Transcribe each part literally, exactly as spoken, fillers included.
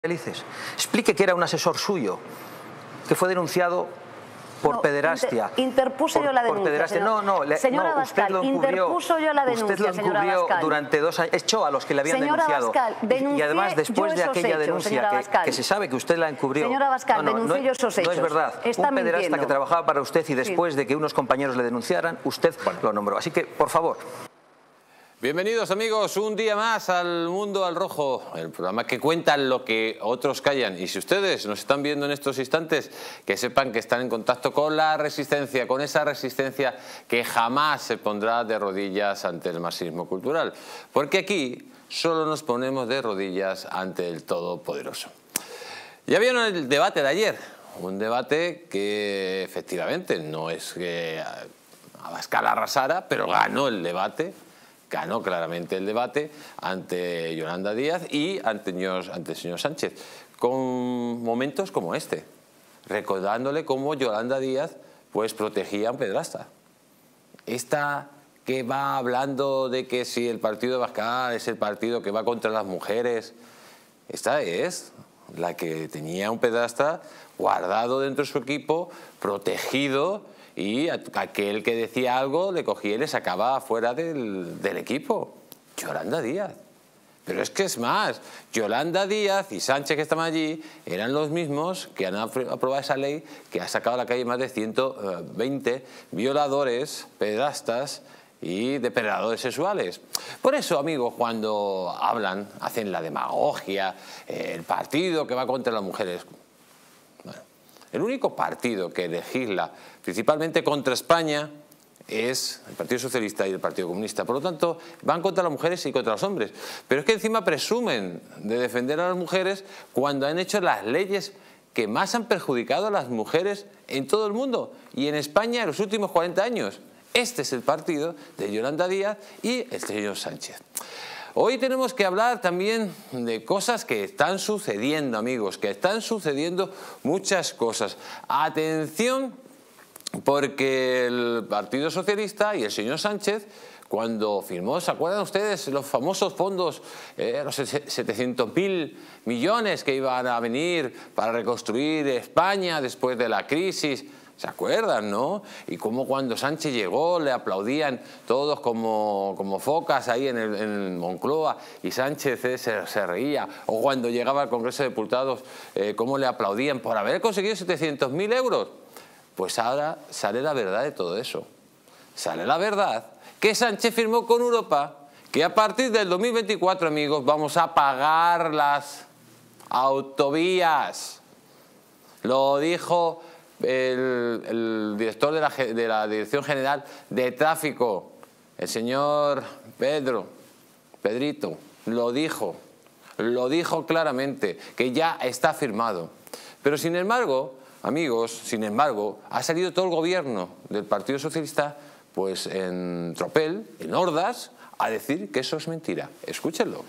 Felices. Explique que era un asesor suyo, que fue denunciado por no, pederastia. Inter, interpuse por, yo la denuncia. Por pederastia. Señor, no, no, le, señora no, Abascal, usted lo encubrió, interpuso yo la denuncia, usted lo encubrió durante dos años, echó a los que le habían señora denunciado. Abascal, denuncié y además, después de aquella hechos, denuncia que, que se sabe que usted la encubrió. Señora Abascal, no, no, denuncié no, yo esos hechos. No es verdad. Está un pederasta mintiendo. que trabajaba para usted y después sí. de que unos compañeros le denunciaran, usted bueno. lo nombró. Así que, por favor. Bienvenidos amigos, un día más al Mundo al Rojo, el programa que cuenta lo que otros callan. Y si ustedes nos están viendo en estos instantes, que sepan que están en contacto con la resistencia, con esa resistencia que jamás se pondrá de rodillas ante el marxismo cultural. Porque aquí solo nos ponemos de rodillas ante el Todopoderoso. Ya vieron el debate de ayer, un debate que efectivamente no es que Abascal arrasara, pero ganó el debate. Ganó claramente el debate ante Yolanda Díaz y ante, ante el señor Sánchez, con momentos como este, recordándole cómo Yolanda Díaz pues, protegía a un pederasta. Esta que va hablando de que si el partido de Abascal es el partido que va contra las mujeres, esta es la que tenía un pederasta guardado dentro de su equipo, protegido, y aquel que decía algo le cogía y le sacaba fuera del, del equipo. Yolanda Díaz. Pero es que es más, Yolanda Díaz y Sánchez, que estaban allí, eran los mismos que han aprobado esa ley que ha sacado a la calle más de ciento veinte violadores, pederastas y depredadores sexuales. Por eso, amigos, cuando hablan, hacen la demagogia, eh, el partido que va contra las mujeres. Bueno, el único partido que legisla principalmente contra España es el Partido Socialista y el Partido Comunista. Por lo tanto, van contra las mujeres y contra los hombres. Pero es que encima presumen de defender a las mujeres cuando han hecho las leyes que más han perjudicado a las mujeres en todo el mundo y en España en los últimos cuarenta años. Este es el partido de Yolanda Díaz y el señor Sánchez. Hoy tenemos que hablar también de cosas que están sucediendo, amigos, que están sucediendo muchas cosas. Atención, porque el Partido Socialista y el señor Sánchez, cuando firmó, ¿se acuerdan ustedes los famosos fondos, eh, los setecientos mil millones que iban a venir para reconstruir España después de la crisis? ¿Se acuerdan, no? Y cómo cuando Sánchez llegó le aplaudían todos como, como focas ahí en, el, en Moncloa y Sánchez eh, se, se reía. O cuando llegaba al Congreso de Diputados, eh, cómo le aplaudían por haber conseguido setecientos mil euros. Pues ahora sale la verdad de todo eso. Sale la verdad que Sánchez firmó con Europa que a partir del dos mil veinticuatro, amigos, vamos a pagar las autovías. Lo dijo el, el director de la, de la Dirección General de Tráfico, el señor Pedro, Pedrito, lo dijo, lo dijo claramente, que ya está firmado. Pero sin embargo, amigos, sin embargo, ha salido todo el gobierno del Partido Socialista pues en tropel, en hordas, a decir que eso es mentira. Escúchenlo.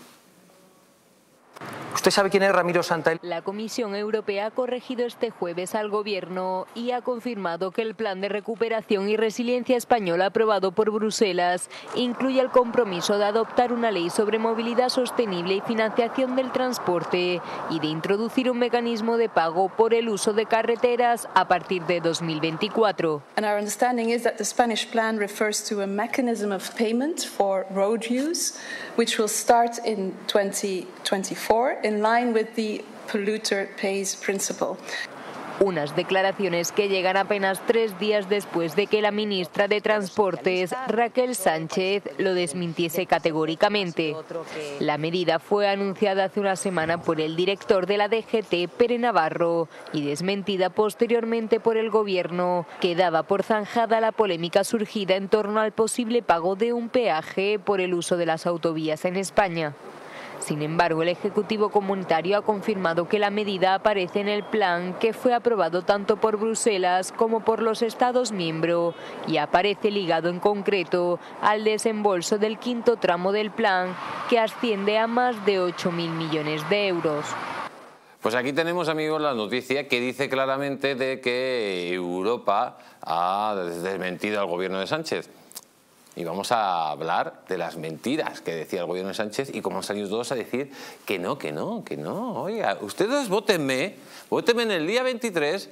¿Usted sabe quién es Ramiro Santaella? La Comisión Europea ha corregido este jueves al Gobierno y ha confirmado que el Plan de Recuperación y Resiliencia español aprobado por Bruselas incluye el compromiso de adoptar una ley sobre movilidad sostenible y financiación del transporte y de introducir un mecanismo de pago por el uso de carreteras a partir de dos mil veinticuatro. And our understanding is that the Spanish plan refers to a mechanism of payment for road use, which will start in twenty twenty-four. In line with the polluter pays principle. Unas declaraciones que llegan apenas tres días después de que la ministra de Transportes, Raquel Sánchez, lo desmintiese categóricamente. La medida fue anunciada hace una semana por el director de la D G T, Pere Navarro, y desmentida posteriormente por el Gobierno, que daba por zanjada la polémica surgida en torno al posible pago de un peaje por el uso de las autovías en España. Sin embargo, el Ejecutivo Comunitario ha confirmado que la medida aparece en el plan que fue aprobado tanto por Bruselas como por los Estados miembros y aparece ligado en concreto al desembolso del quinto tramo del plan, que asciende a más de ocho mil millones de euros. Pues aquí tenemos, amigos, la noticia que dice claramente de que Europa ha desmentido al gobierno de Sánchez. y vamos a hablar de las mentiras que decía el gobierno de Sánchez y cómo han salido todos a decir que no, que no, que no. Oiga, ustedes vótenme, vótenme en el día veintitrés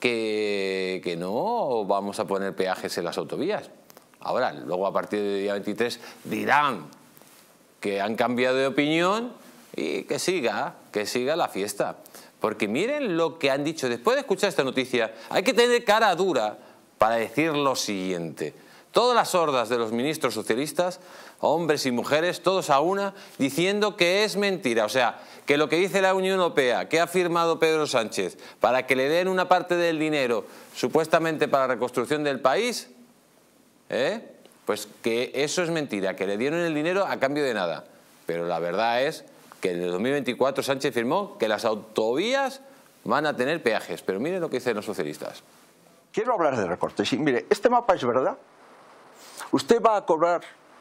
que, que no vamos a poner peajes en las autovías. Ahora, luego a partir del día veintitrés dirán que han cambiado de opinión y que siga, que siga la fiesta. Porque miren lo que han dicho. Después de escuchar esta noticia, hay que tener cara dura para decir lo siguiente. Todas las hordas de los ministros socialistas, hombres y mujeres, todos a una, diciendo que es mentira. O sea, que lo que dice la Unión Europea, que ha firmado Pedro Sánchez, para que le den una parte del dinero, supuestamente para la reconstrucción del país, ¿eh? Pues que eso es mentira, que le dieron el dinero a cambio de nada. Pero la verdad es que en el dos mil veinticuatro Sánchez firmó que las autovías van a tener peajes. Pero miren lo que dicen los socialistas. Quiero hablar de recortes. Sí, mire, este mapa es verdad. ¿Usted va a cobrar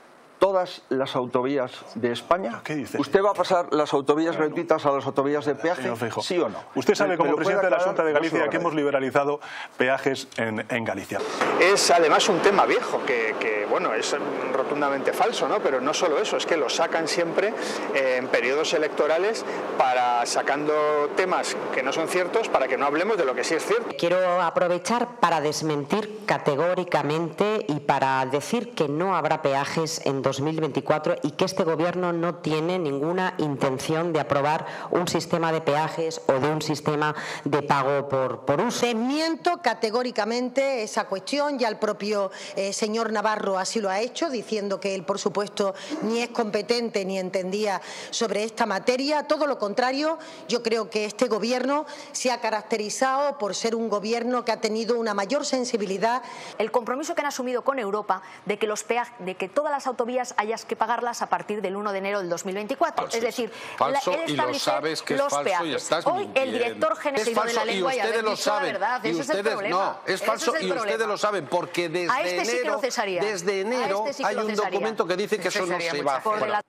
todas las autovías de España? ¿Qué dice? ¿Usted va a pasar las autovías Claro. gratuitas a las autovías de peaje? Señor Feijóo, ¿Sí o no? Usted sabe, ¿Me- como me lo puede presidente de la aclarar? Junta de Yo se Galicia, lo que hemos agradezco. liberalizado peajes en, en Galicia. Es además un tema viejo que, que, bueno, es rotundamente falso, ¿no? Pero no solo eso, es que lo sacan siempre eh, en periodos electorales para sacando temas que no son ciertos para que no hablemos de lo que sí es cierto. Quiero aprovechar para desmentir categóricamente y para decir que no habrá peajes en dos mil veinticuatro y que este gobierno no tiene ninguna intención de aprobar un sistema de peajes o de un sistema de pago por, por uso. Desmiento categóricamente esa cuestión, ya el propio eh, señor Navarro así lo ha hecho, diciendo que él, por supuesto, ni es competente ni entendía sobre esta materia. Todo lo contrario, yo creo que este gobierno se ha caracterizado por ser un gobierno que ha tenido una mayor sensibilidad. El compromiso que han asumido con Europa de que, los peajes, de que todas las autovías hayas que pagarlas a partir del uno de enero del dos mil veinticuatro. Falso Es decir, falso, la, él y lo establecer sabes que es los falso peajes. y estás Hoy mintiendo. el director general Es de falso la lengua y y ustedes haber lo dicho la saben. verdad. Y Ese es el ustedes problema. no, es Ese falso es el y ustedes problema. lo saben porque desde A este sí que enero, lo cesaría. desde A enero este sí que hay lo un cesaría. documento que dice que eso no Cesaría, se va a muchachos. hacer.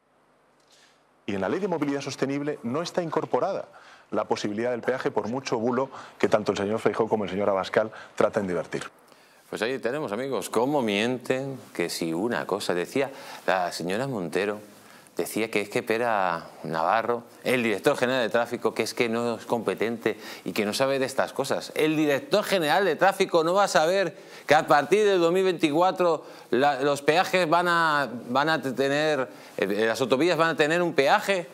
Y en la Ley de Movilidad Sostenible no está incorporada la posibilidad del peaje, por mucho bulo que tanto el señor Feijóo como el señor Abascal traten de divertir. Pues ahí tenemos, amigos, cómo mienten, que si una cosa, decía la señora Montero, decía que es que Pera Navarro, el director general de tráfico, que es que no es competente y que no sabe de estas cosas. El director general de tráfico no va a saber que a partir del dos mil veinticuatro la, los peajes van a, van a tener, eh, las autovías van a tener un peaje.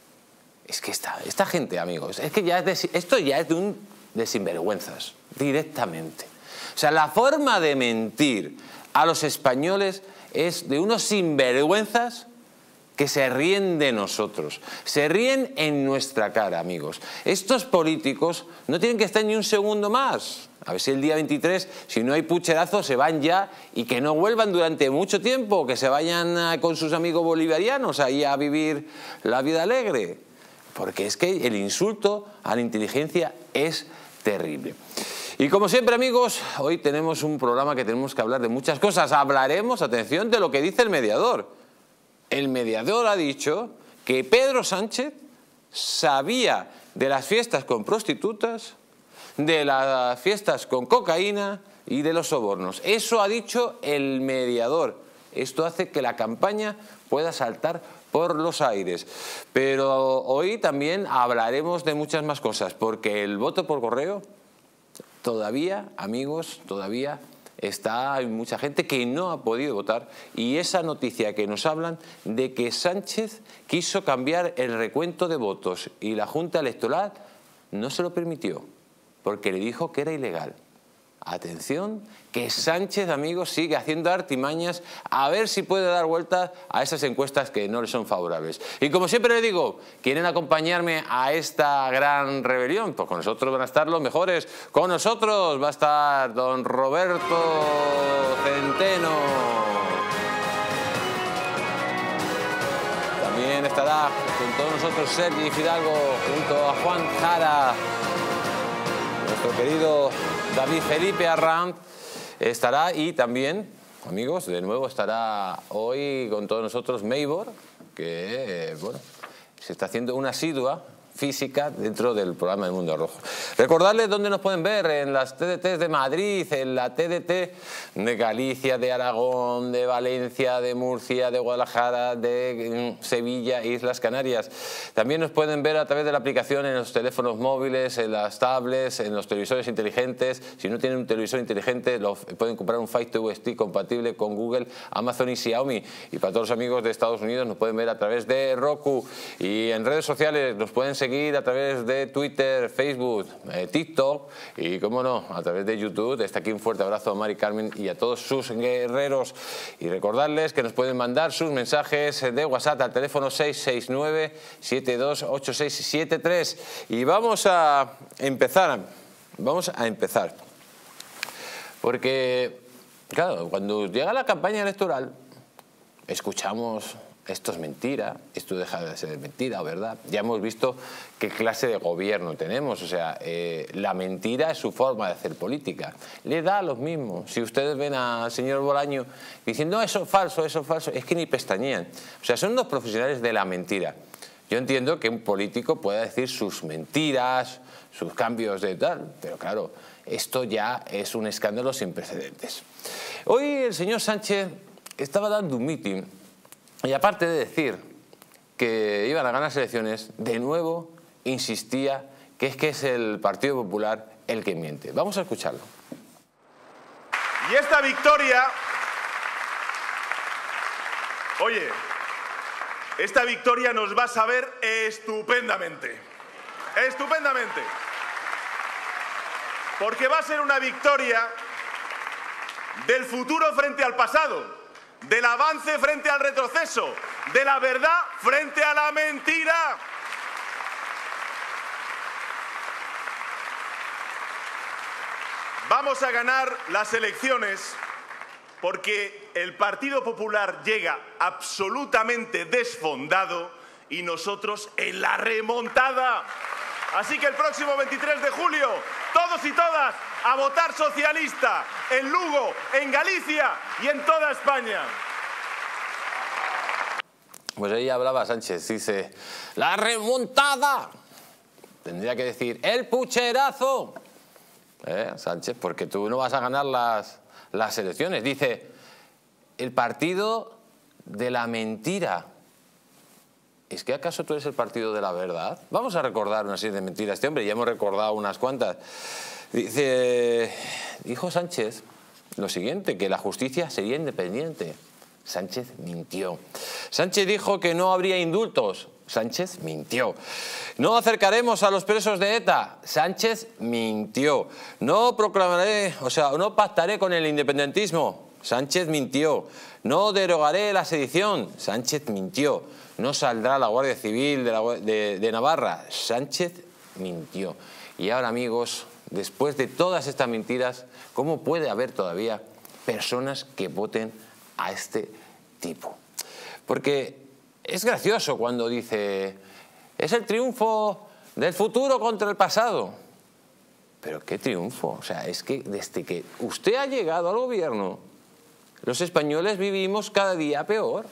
Es que esta, esta gente, amigos, es que ya es de, esto ya es de un de sinvergüenzas, directamente. O sea, la forma de mentir a los españoles es de unos sinvergüenzas que se ríen de nosotros, se ríen en nuestra cara, amigos. Estos políticos no tienen que estar ni un segundo más. A ver si el día veintitrés, si no hay pucherazo, se van ya y que no vuelvan durante mucho tiempo, que se vayan a, con sus amigos bolivarianos ahí a vivir la vida alegre. Porque es que el insulto a la inteligencia es terrible. Y como siempre, amigos, hoy tenemos un programa que tenemos que hablar de muchas cosas. Hablaremos, atención, de lo que dice el mediador. El mediador ha dicho que Pedro Sánchez sabía de las fiestas con prostitutas, de las fiestas con cocaína y de los sobornos. Eso ha dicho el mediador. Esto hace que la campaña pueda saltar por los aires. Pero hoy también hablaremos de muchas más cosas, porque el voto por correo todavía, amigos, todavía está, hay mucha gente que no ha podido votar, y esa noticia que nos hablan de que Sánchez quiso cambiar el recuento de votos y la Junta Electoral no se lo permitió porque le dijo que era ilegal. Atención, que Sánchez, amigos, sigue haciendo artimañas a ver si puede dar vuelta a esas encuestas que no le son favorables. Y como siempre le digo, ¿quieren acompañarme a esta gran rebelión? Pues con nosotros van a estar los mejores. Con nosotros va a estar don Roberto Centeno. También estará con todos nosotros Sergi Fidalgo junto a Juan Jara. Nuestro querido David Felipe Arranz estará, y también, amigos, de nuevo estará hoy con todos nosotros Meibor, que, eh, bueno, se está haciendo una asidua física dentro del programa del Mundo Rojo. Recordarles dónde nos pueden ver, en las T D Ts de Madrid, en la T D T de Galicia, de Aragón, de Valencia, de Murcia, de Guadalajara, de Sevilla, Islas Canarias. También nos pueden ver a través de la aplicación en los teléfonos móviles, en las tablets, en los televisores inteligentes. Si no tienen un televisor inteligente, lo, pueden comprar un Fire T V Stick compatible con Google, Amazon y Xiaomi. Y para todos los amigos de Estados Unidos nos pueden ver a través de Roku. Y en redes sociales nos pueden seguir a través de Twitter, Facebook, eh, TikTok y, como no, a través de YouTube. Desde aquí un fuerte abrazo a Mari Carmen y a todos sus guerreros. Y recordarles que nos pueden mandar sus mensajes de WhatsApp al teléfono seis seis nueve, siete dos ocho seis siete tres. Y vamos a empezar, vamos a empezar. Porque, claro, cuando llega la campaña electoral, escuchamos... Esto es mentira, esto deja de ser mentira, ¿verdad? Ya hemos visto qué clase de gobierno tenemos, o sea, eh, la mentira es su forma de hacer política. Le da lo mismo. Si ustedes ven al señor Bolaño diciendo, no, eso es falso, eso es falso, es que ni pestañean. O sea, son unos profesionales de la mentira. Yo entiendo que un político pueda decir sus mentiras, sus cambios de tal, pero claro, esto ya es un escándalo sin precedentes. Hoy el señor Sánchez estaba dando un mitin. Y aparte de decir que iban a ganar las elecciones, de nuevo insistía que es que es el Partido Popular el que miente. Vamos a escucharlo. Y esta victoria, oye, esta victoria nos va a saber estupendamente, estupendamente, porque va a ser una victoria del futuro frente al pasado, del avance frente al retroceso, de la verdad frente a la mentira. Vamos a ganar las elecciones porque el Partido Popular llega absolutamente desfondado y nosotros en la remontada. Así que el próximo veintitrés de julio, todos y todas a votar socialista en Lugo, en Galicia y en toda España. Pues ahí hablaba Sánchez, dice, la remontada. Tendría que decir, el pucherazo. ¿Eh, Sánchez? Porque tú no vas a ganar las, las elecciones. Dice, el partido de la mentira. ¿Es que acaso tú eres el partido de la verdad? Vamos a recordar una serie de mentiras. Este hombre, ya hemos recordado unas cuantas. Dice, dijo Sánchez lo siguiente, que la justicia sería independiente. Sánchez mintió. Sánchez dijo que no habría indultos. Sánchez mintió. No acercaremos a los presos de ETA. Sánchez mintió. No proclamaré, o sea, no pactaré con el independentismo. Sánchez mintió. No derogaré la sedición. Sánchez mintió. No saldrá la Guardia Civil de, la, de, de Navarra. Sánchez mintió. Y ahora, amigos, después de todas estas mentiras, ¿cómo puede haber todavía personas que voten a este tipo? Porque es gracioso cuando dice, es el triunfo del futuro contra el pasado. Pero ¿qué triunfo? O sea, es que desde que usted ha llegado al gobierno, los españoles vivimos cada día peor.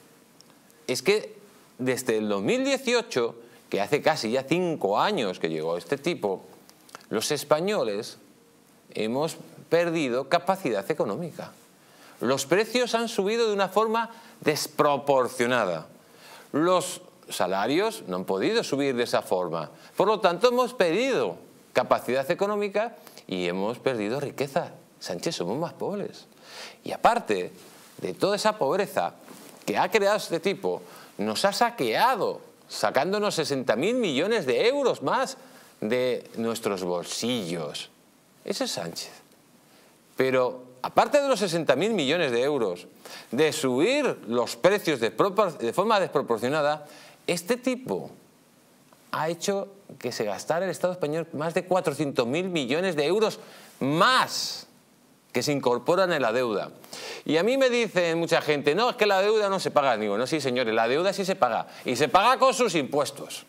Es que desde el dos mil dieciocho, que hace casi ya cinco años que llegó este tipo, los españoles hemos perdido capacidad económica. Los precios han subido de una forma desproporcionada. Los salarios no han podido subir de esa forma. Por lo tanto, hemos perdido capacidad económica y hemos perdido riqueza. Sánchez, somos más pobres. Y aparte de toda esa pobreza que ha creado este tipo, nos ha saqueado, sacándonos sesenta mil millones de euros más de nuestros bolsillos. Ese es Sánchez. Pero aparte de los sesenta mil millones de euros, de subir los precios de, de forma desproporcionada, este tipo ha hecho que se gastara el Estado español más de cuatrocientos mil millones de euros más que se incorporan en la deuda. Y a mí me dicen mucha gente, no, es que la deuda no se paga. Digo, no, sí, señores, la deuda sí se paga. Y se paga con sus impuestos.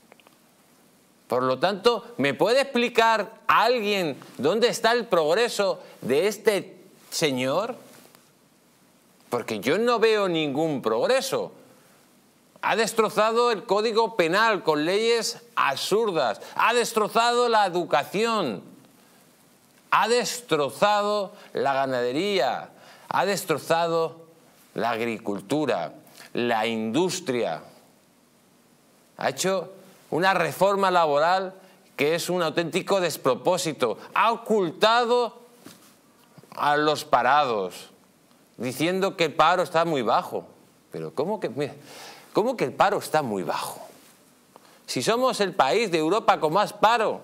Por lo tanto, ¿me puede explicar a alguien dónde está el progreso de este señor? Porque yo no veo ningún progreso. Ha destrozado el Código Penal con leyes absurdas. Ha destrozado la educación. Ha destrozado la ganadería. Ha destrozado la agricultura, la industria. Ha hecho una reforma laboral que es un auténtico despropósito. Ha ocultado a los parados, diciendo que el paro está muy bajo. Pero ¿cómo que, mira, ¿cómo que el paro está muy bajo? Si somos el país de Europa con más paro.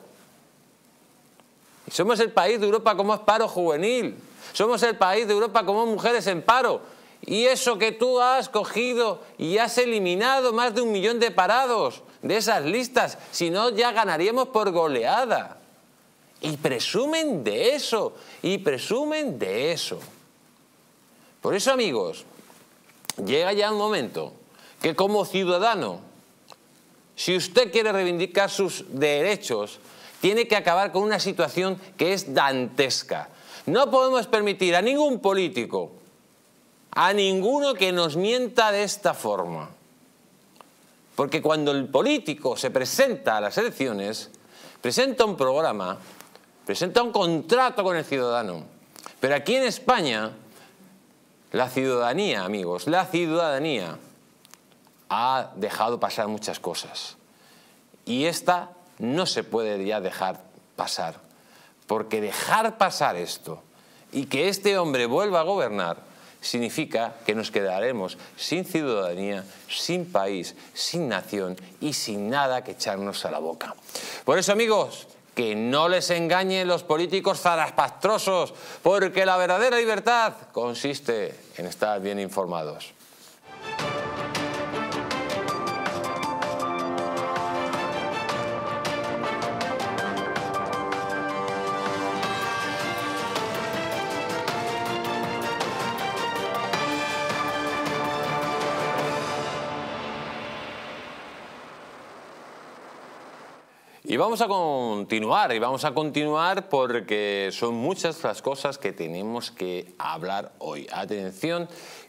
Somos el país de Europa con más paro juvenil. Somos el país de Europa con más mujeres en paro. Y eso que tú has cogido y has eliminado más de un millón de parados de esas listas, si no ya ganaríamos por goleada. Y presumen de eso, y presumen de eso. Por eso, amigos, llega ya un momento que como ciudadano, si usted quiere reivindicar sus derechos, tiene que acabar con una situación que es dantesca. No podemos permitir a ningún político, a ninguno que nos mienta de esta forma. Porque cuando el político se presenta a las elecciones, presenta un programa, presenta un contrato con el ciudadano. Pero aquí en España, la ciudadanía, amigos, la ciudadanía ha dejado pasar muchas cosas. Y esta no se puede ya dejar pasar. Porque dejar pasar esto y que este hombre vuelva a gobernar significa que nos quedaremos sin ciudadanía, sin país, sin nación y sin nada que echarnos a la boca. Por eso, amigos, que no les engañen los políticos zarapastrosos, porque la verdadera libertad consiste en estar bien informados. Y vamos a continuar, y vamos a continuar porque son muchas las cosas que tenemos que hablar hoy. Atención,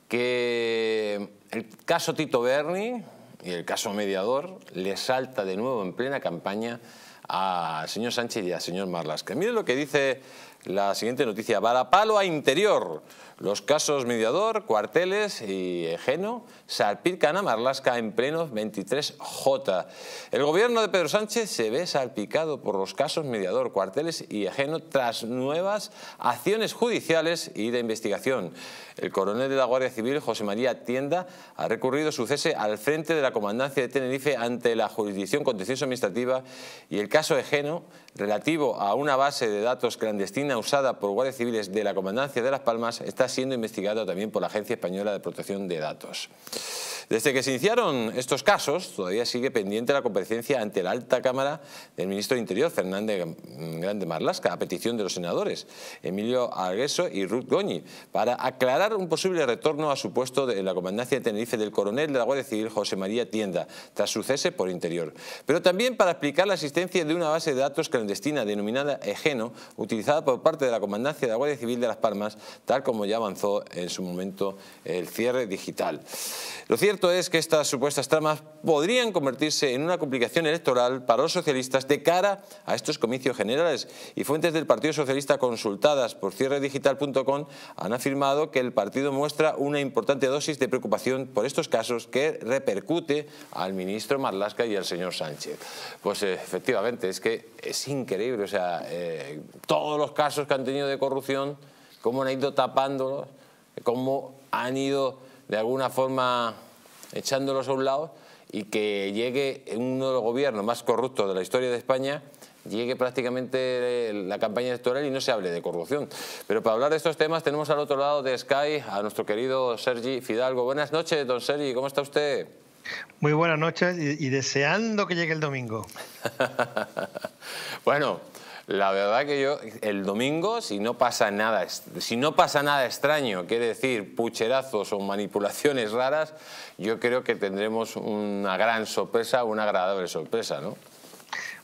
que el caso Tito Berni y el caso Mediador le salta de nuevo en plena campaña al señor Sánchez y al señor Marlaska. Miren lo que dice la siguiente noticia. Varapalo a Interior. Los casos Mediador, Cuarteles y Egeno salpican a Marlaska en pleno veintitrés J. El gobierno de Pedro Sánchez se ve salpicado por los casos Mediador, Cuarteles y Egeno tras nuevas acciones judiciales y de investigación. El coronel de la Guardia Civil, José María Tienda, ha recurrido su cese al frente de la Comandancia de Tenerife ante la Jurisdicción Contencioso Administrativa, y el caso Egeno, relativo a una base de datos clandestina usada por guardias civiles de la Comandancia de Las Palmas, está siendo investigado también por la Agencia Española de Protección de Datos. Desde que se iniciaron estos casos, todavía sigue pendiente la comparecencia ante la Alta Cámara del ministro de Interior, Fernández Grande Marlaska, a petición de los senadores Emilio Alguerso y Ruth Goñi, para aclarar un posible retorno a su puesto en la Comandancia de Tenerife del coronel de la Guardia Civil, José María Tienda, tras su cese por Interior. Pero también para explicar la existencia de una base de datos clandestina denominada Egeno, utilizada por parte de la Comandancia de la Guardia Civil de Las Palmas, tal como ya avanzó en su momento el cierre digital. Lo cierto es que estas supuestas tramas podrían convertirse en una complicación electoral para los socialistas de cara a estos comicios generales, y fuentes del Partido Socialista consultadas por cierre digital punto com han afirmado que el partido muestra una importante dosis de preocupación por estos casos que repercute al ministro Marlaska y al señor Sánchez. Pues eh, efectivamente, es que es increíble, o sea, eh, todos los casos que han tenido de corrupción, cómo han ido tapándolos, cómo han ido de alguna forma echándolos a un lado, y que llegue uno de los gobiernos más corruptos de la historia de España, llegue prácticamente la campaña electoral y no se hable de corrupción. Pero para hablar de estos temas tenemos al otro lado de Sky a nuestro querido Sergi Fidalgo. Buenas noches, don Sergi, ¿cómo está usted? Muy buenas noches y, y deseando que llegue el domingo. Bueno, la verdad que yo, el domingo, si no pasa nada, si no pasa nada extraño, quiere decir pucherazos o manipulaciones raras, yo creo que tendremos una gran sorpresa, una agradable sorpresa, ¿no?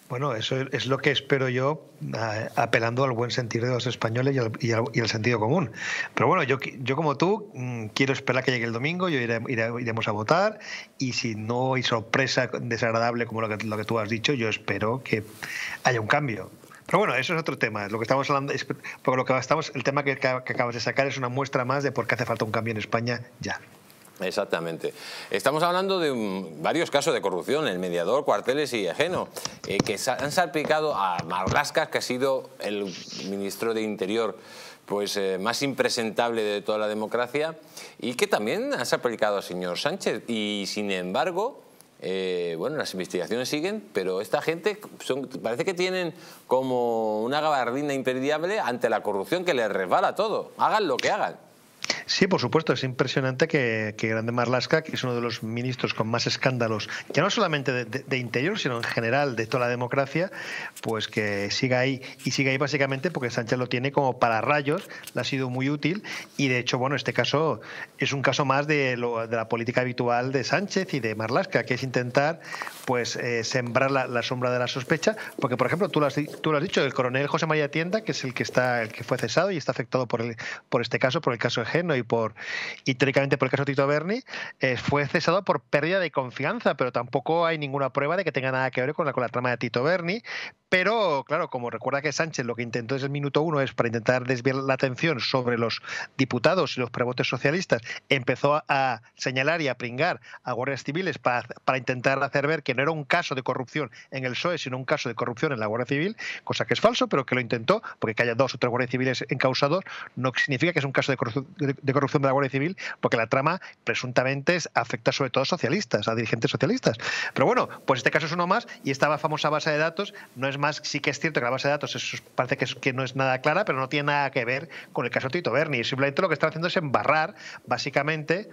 Bueno, eso es lo que espero yo, apelando al buen sentir de los españoles y al, y al, y al sentido común. Pero bueno, yo, yo como tú quiero esperar que llegue el domingo, yo iré, iré, iremos a votar, y si no hay sorpresa desagradable como lo que, lo que tú has dicho, yo espero que haya un cambio. Pero bueno, eso es otro tema. Lo que estamos hablando es, porque lo que estamos, el tema que, que acabas de sacar es una muestra más de por qué hace falta un cambio en España ya. Exactamente. Estamos hablando de um, varios casos de corrupción, el Mediador, Cuarteles y Egeno, eh, que han salpicado a Marlaska, que ha sido el ministro de Interior pues eh, más impresentable de toda la democracia, y que también han salpicado al señor Sánchez. Y sin embargo, eh, bueno, las investigaciones siguen, pero esta gente son, parece que tienen como una gabardina imperdiable ante la corrupción que les resbala todo, hagan lo que hagan. Sí, por supuesto, es impresionante que, que Grande Marlaska, que es uno de los ministros con más escándalos, ya no solamente de, de, de Interior, sino en general de toda la democracia, pues que siga ahí, y siga ahí básicamente porque Sánchez lo tiene como pararrayos, le ha sido muy útil, y de hecho, bueno, este caso es un caso más de, lo, de la política habitual de Sánchez y de Marlaska, que es intentar pues eh, sembrar la, la sombra de la sospecha, porque por ejemplo, tú lo, has, tú lo has dicho, el coronel José María Tienda, que es el que está, el que fue cesado y está afectado por, el, por este caso, por el caso Egeno y por y teóricamente por el caso Tito Berni, eh, fue cesado por pérdida de confianza, pero tampoco hay ninguna prueba de que tenga nada que ver con la, con la trama de Tito Berni. Pero claro, como recuerda que Sánchez lo que intentó desde el minuto uno es para intentar desviar la atención sobre los diputados y los prevotes socialistas, empezó a señalar y a pringar a guardias civiles para, para intentar hacer ver que no era un caso de corrupción en el P S O E, sino un caso de corrupción en la Guardia Civil, cosa que es falso, pero que lo intentó, porque que haya dos o tres guardias civiles encausados no significa que es un caso de corrupción de, de corrupción de la Guardia Civil, porque la trama presuntamente afecta sobre todo a socialistas, a dirigentes socialistas. Pero bueno, pues este caso es uno más, y esta famosa base de datos no es más, sí que es cierto que la base de datos eso parece que, es, que no es nada clara, pero no tiene nada que ver con el caso Tito Berni. Simplemente lo que están haciendo es embarrar, básicamente,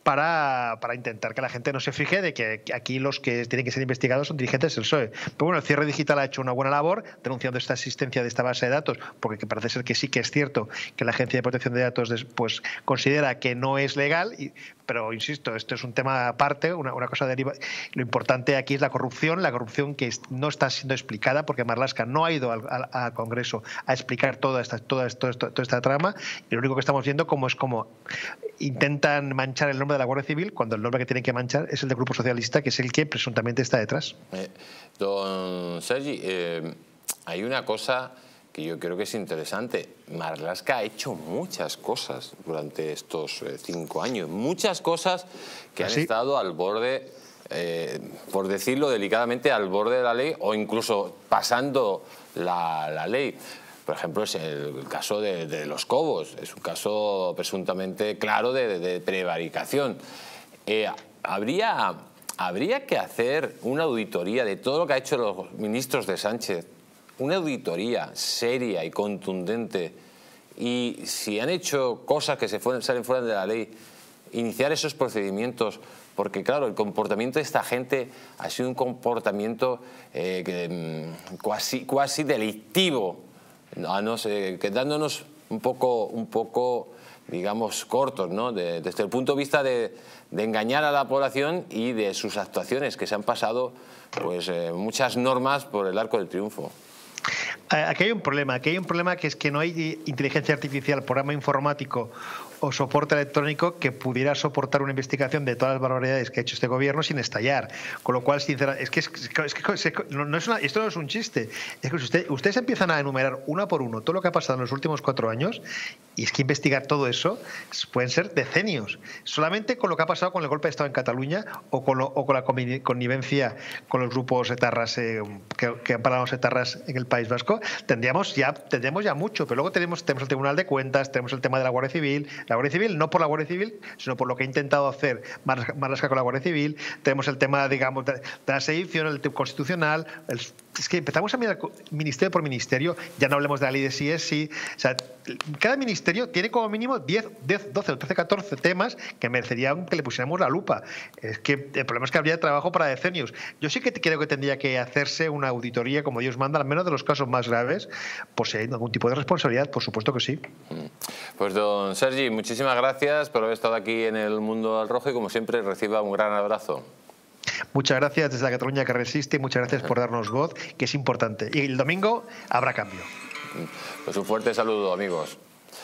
para, para intentar que la gente no se fije de que aquí los que tienen que ser investigados son dirigentes del P S O E. Pero bueno, el Cierre Digital ha hecho una buena labor denunciando esta existencia de esta base de datos, porque parece ser que sí que es cierto que la Agencia de Protección de Datos pues, considera que no es legal, y, pero insisto, esto es un tema aparte, una, una cosa deriva. Lo importante aquí es la corrupción, la corrupción que no está siendo explicada, porque Marlaska no ha ido al, al, al Congreso a explicar toda esta, toda, toda, esta, toda esta trama, y lo único que estamos viendo como es como intentan manchar el nombre de la Guardia Civil cuando el nombre que tienen que manchar es el del Grupo Socialista, que es el que presuntamente está detrás. Eh, don Sergi, eh, hay una cosa que yo creo que es interesante. Marlaska ha hecho muchas cosas durante estos eh, cinco años, muchas cosas que han ¿Sí? estado al borde, eh, por decirlo delicadamente, al borde de la ley, o incluso pasando la, la ley. Por ejemplo, es el caso de, de los Cobos, es un caso presuntamente claro de, de prevaricación. Eh, habría, habría que hacer una auditoría de todo lo que ha hecho los ministros de Sánchez, una auditoría seria y contundente, y si han hecho cosas que se fueron, salen fuera de la ley, iniciar esos procedimientos, porque claro, el comportamiento de esta gente ha sido un comportamiento eh, que, cuasi, cuasi delictivo, a no sé, quedándonos un poco, un poco digamos, cortos, ¿no? De, desde el punto de vista de, de engañar a la población y de sus actuaciones, que se han pasado pues, eh, muchas normas por el arco del triunfo. Aquí hay un problema, aquí hay un problema que es que no hay inteligencia artificial, programa informático o soporte electrónico que pudiera soportar una investigación de todas las barbaridades que ha hecho este gobierno sin estallar. Con lo cual, sinceramente, es que, es, es que es, no es una, esto no es un chiste. Es que usted, ustedes empiezan a enumerar uno por uno todo lo que ha pasado en los últimos cuatro años, y es que investigar todo eso pueden ser decenios. Solamente con lo que ha pasado con el golpe de Estado en Cataluña o con, lo, o con la connivencia con los grupos etarras eh, que, que han parado los etarras en el País Vasco, tendríamos ya, tendríamos ya mucho. Pero luego tenemos, tenemos el Tribunal de Cuentas, tenemos el tema de la Guardia Civil. La Guardia Civil, no por la Guardia Civil, sino por lo que ha intentado hacer Marlaska con la Guardia Civil. Tenemos el tema, digamos, de, de la sedición, el tema constitucional. El, es que empezamos a mirar ministerio por ministerio, ya no hablemos de la ley de sí es sí. O sea, cada ministerio tiene como mínimo diez, diez, doce o trece, catorce temas que merecerían que le pusiéramos la lupa. Es que el problema es que habría trabajo para decenios. Yo sí que creo que tendría que hacerse una auditoría, como Dios manda, al menos de los casos más graves, por si hay algún tipo de responsabilidad, por supuesto que sí. Pues don Sergi, muchísimas gracias por haber estado aquí en El Mundo al Rojo, y como siempre reciba un gran abrazo. Muchas gracias desde la Cataluña que resiste y muchas gracias por darnos voz, que es importante. Y el domingo habrá cambio. Pues un fuerte saludo, amigos.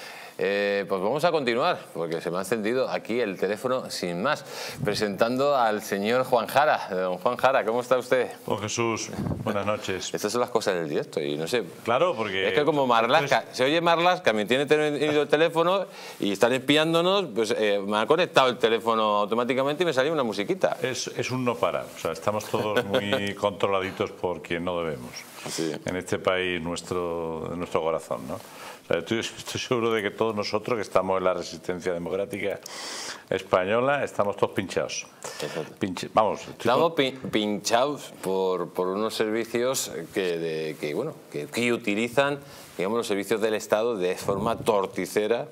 Eh, pues vamos a continuar, porque se me ha encendido aquí el teléfono sin más, presentando al señor Juan Jara. Don Juan Jara, ¿cómo está usted? Don Jesús, buenas noches. Estas son las cosas del directo y no sé. Claro, porque... Es que como Marlaska, se oye Marlaska, me tiene tenido el teléfono y están espiándonos, pues eh, me ha conectado el teléfono automáticamente y me salió una musiquita. Es, es un no parar, o sea, estamos todos muy controladitos por quien no debemos. Sí. En este país, nuestro, nuestro corazón, ¿no? O sea, estoy, estoy seguro de que todos nosotros que estamos en la resistencia democrática española estamos todos pinchados. Pinche, vamos, estamos con... pinchados por, por unos servicios que, de, que, bueno, que, que utilizan, digamos, los servicios del Estado de forma torticera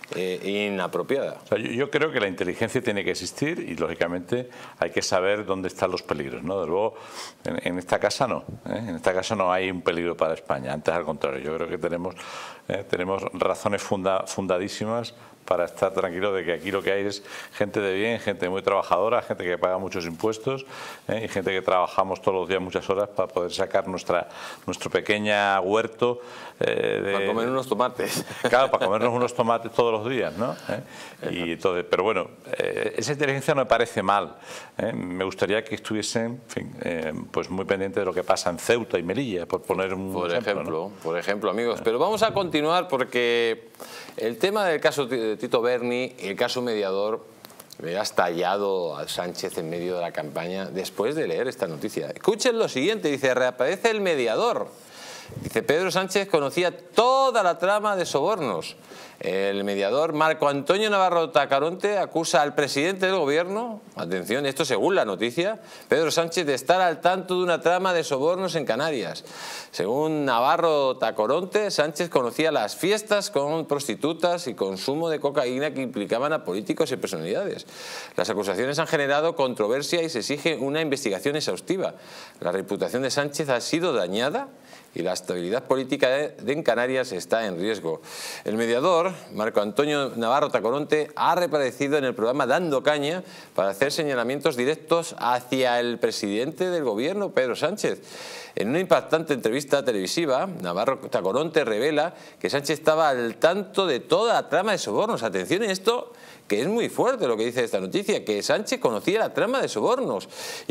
e inapropiada. O sea, yo, yo creo que la inteligencia tiene que existir y, lógicamente, hay que saber dónde están los peligros, ¿no? De luego, en, en esta casa no. ¿eh? En esta casa no hay un peligro para España. Antes, al contrario, yo creo que tenemos, eh, tenemos razones funda, fundadísimas para estar tranquilos de que aquí lo que hay es gente de bien, gente muy trabajadora, gente que paga muchos impuestos ¿eh? y gente que trabajamos todos los días muchas horas para poder sacar nuestra, nuestro pequeño huerto. Eh, de, para comer unos tomates. Claro, para comernos unos tomates todos los días, ¿no? ¿Eh? Y entonces, pero bueno, eh, esa inteligencia no me parece mal. ¿eh? Me gustaría que estuviesen, en fin, eh, pues muy pendientes de lo que pasa en Ceuta y Melilla, por poner un por ejemplo. ejemplo ¿no? Por ejemplo, amigos. Pero vamos a continuar porque el tema del caso de Tito Berni y el caso mediador me ha estallado a Sánchez en medio de la campaña después de leer esta noticia. Escuchen lo siguiente, dice, reaparece el mediador. Dice, Pedro Sánchez conocía toda la trama de sobornos. El mediador Marco Antonio Navarro Tacoronte acusa al presidente del gobierno, atención, esto según la noticia, Pedro Sánchez, de estar al tanto de una trama de sobornos en Canarias. Según Navarro Tacoronte, Sánchez conocía las fiestas con prostitutas y consumo de cocaína que implicaban a políticos y personalidades. Las acusaciones han generado controversia y se exige una investigación exhaustiva. La reputación de Sánchez ha sido dañada y la estabilidad política de, de en Canarias está en riesgo. El mediador, Marco Antonio Navarro Tacoronte, ha reaparecido en el programa Dando Caña para hacer señalamientos directos hacia el presidente del gobierno, Pedro Sánchez. En una impactante entrevista televisiva, Navarro Tacoronte revela que Sánchez estaba al tanto de toda la trama de sobornos. Atención a esto, que es muy fuerte lo que dice esta noticia, que Sánchez conocía la trama de sobornos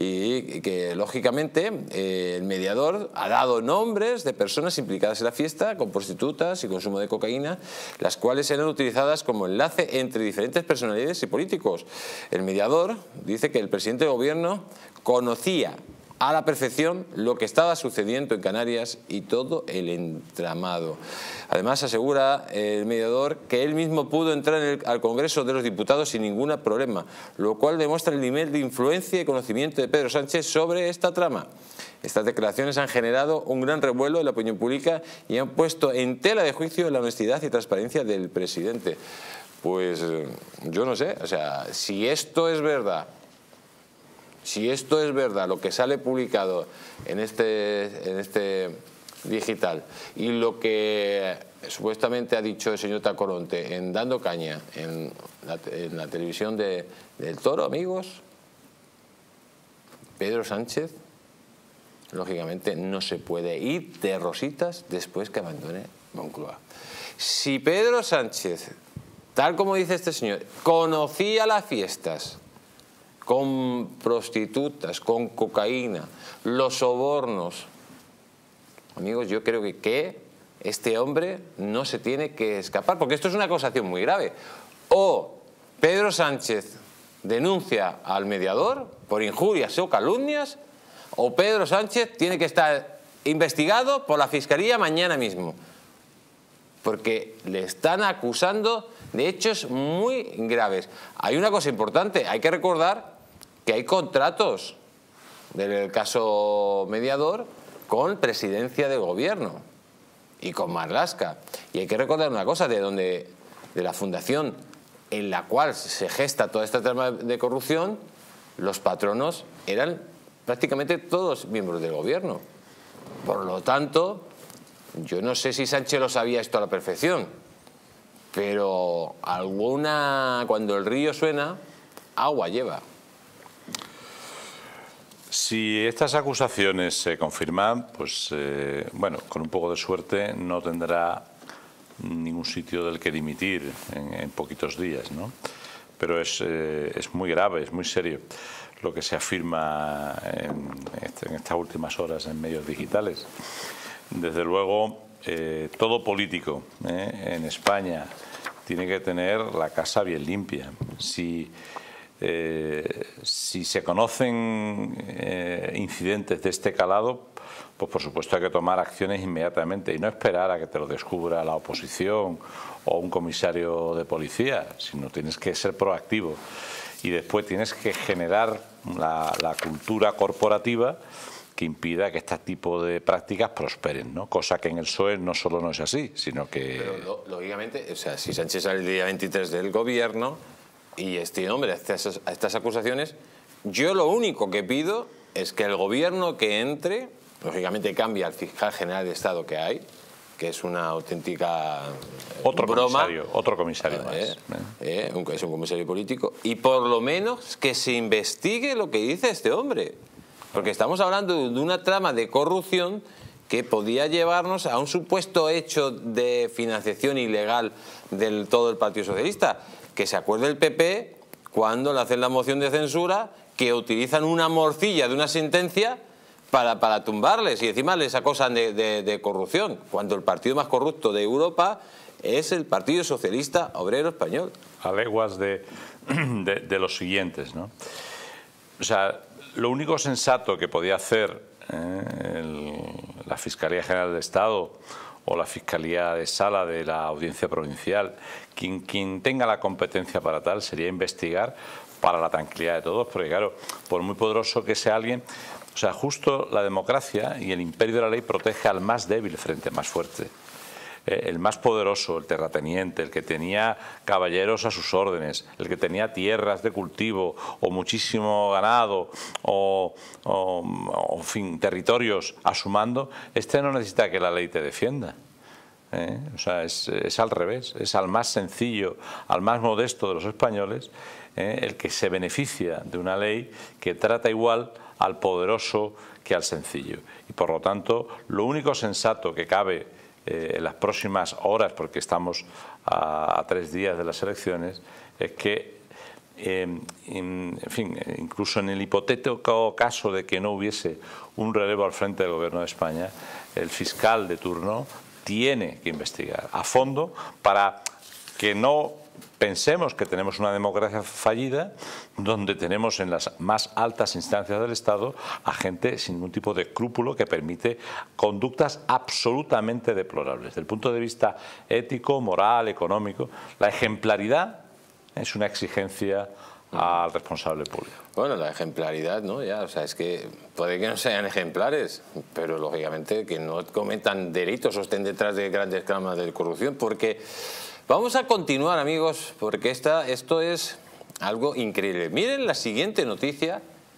y que, lógicamente, eh, el mediador ha dado nombres de personas implicadas en la fiesta con prostitutas y consumo de cocaína, las cuales eran utilizadas como enlace entre diferentes personalidades y políticos. El mediador dice que el presidente del gobierno conocía a la perfección lo que estaba sucediendo en Canarias y todo el entramado. Además, asegura el mediador que él mismo pudo entrar en el, al Congreso de los Diputados sin ningún problema, lo cual demuestra el nivel de influencia y conocimiento de Pedro Sánchez sobre esta trama. Estas declaraciones han generado un gran revuelo en la opinión pública y han puesto en tela de juicio la honestidad y transparencia del presidente. Pues yo no sé, o sea, si esto es verdad, si esto es verdad, lo que sale publicado en este, en este digital y lo que supuestamente ha dicho el señor Tacoronte en Dando Caña en la, en la televisión de, del Toro, amigos, Pedro Sánchez lógicamente no se puede ir de rositas después que abandone Moncloa. Si Pedro Sánchez, tal como dice este señor, conocía las fiestas con prostitutas, con cocaína, los sobornos, amigos, yo creo que, que este hombre no se tiene que escapar, porque esto es una acusación muy grave. O Pedro Sánchez denuncia al mediador por injurias o calumnias, o Pedro Sánchez tiene que estar investigado por la Fiscalía mañana mismo, porque le están acusando de hechos muy graves. Hay una cosa importante, hay que recordar que hay contratos del caso mediador con presidencia del gobierno y con Marlaska. Y hay que recordar una cosa, de donde, de la fundación en la cual se gesta toda esta trama de corrupción, los patronos eran prácticamente todos miembros del gobierno. Por lo tanto, yo no sé si Sánchez lo sabía esto a la perfección, pero alguna, cuando el río suena, agua lleva. Si estas acusaciones se confirman, pues eh, bueno, con un poco de suerte no tendrá ningún sitio del que dimitir en, en poquitos días, ¿no? Pero es, eh, es muy grave, es muy serio lo que se afirma en, en estas últimas horas en medios digitales. Desde luego, eh, todo político eh, en España tiene que tener la casa bien limpia. Si Eh, si se conocen eh, incidentes de este calado, pues por supuesto hay que tomar acciones inmediatamente y no esperar a que te lo descubra la oposición o un comisario de policía, sino tienes que ser proactivo y después tienes que generar la, la cultura corporativa que impida que este tipo de prácticas prosperen, ¿no? Cosa que en el P S O E no solo no es así, sino que... Pero, lógicamente, o sea, si Sánchez sale el día veintitrés del gobierno y este hombre a estas, a estas acusaciones, yo lo único que pido es que el gobierno que entre, lógicamente cambia al fiscal general de Estado que hay, que es una auténtica otro broma. Comisario, otro comisario más. Eh, eh, un, es un comisario político. Y por lo menos que se investigue lo que dice este hombre. Porque estamos hablando de una trama de corrupción que podía llevarnos a un supuesto hecho de financiación ilegal del todo el Partido Socialista. Que se acuerde el P P cuando le hacen la moción de censura, que utilizan una morcilla de una sentencia para, para tumbarles y encima les acusan de, de, de corrupción, cuando el partido más corrupto de Europa es el Partido Socialista Obrero Español. A leguas de, de, de los siguientes, ¿no? O sea, lo único sensato que podía hacer eh, el, la Fiscalía General del Estado o la Fiscalía de Sala de la Audiencia Provincial, quien, quien tenga la competencia para tal, sería investigar para la tranquilidad de todos, porque claro, por muy poderoso que sea alguien, o sea, justo la democracia y el imperio de la ley protege al más débil frente al más fuerte. Eh, el más poderoso, el terrateniente, el que tenía caballeros a sus órdenes, el que tenía tierras de cultivo o muchísimo ganado o, o, o en fin, territorios a su mando, este no necesita que la ley te defienda. ¿Eh? O sea, es, es al revés, es al más sencillo, al más modesto de los españoles, ¿eh? el que se beneficia de una ley que trata igual al poderoso que al sencillo. Y por lo tanto, lo único sensato que cabe eh, en las próximas horas, porque estamos a, a tres días de las elecciones, es que, eh, en, en fin, incluso en el hipotético caso de que no hubiese un relevo al frente del Gobierno de España, el fiscal de turno tiene que investigar a fondo para que no pensemos que tenemos una democracia fallida donde tenemos en las más altas instancias del Estado a gente sin ningún tipo de escrúpulo que permite conductas absolutamente deplorables. Desde el punto de vista ético, moral, económico, la ejemplaridad es una exigencia al responsable público. Bueno, la ejemplaridad, ¿no? Ya, o sea, es que puede que no sean ejemplares, pero lógicamente que no cometan delitos o estén detrás de grandes tramas de corrupción, porque vamos a continuar, amigos, porque esta, esto es algo increíble. Miren la siguiente noticia,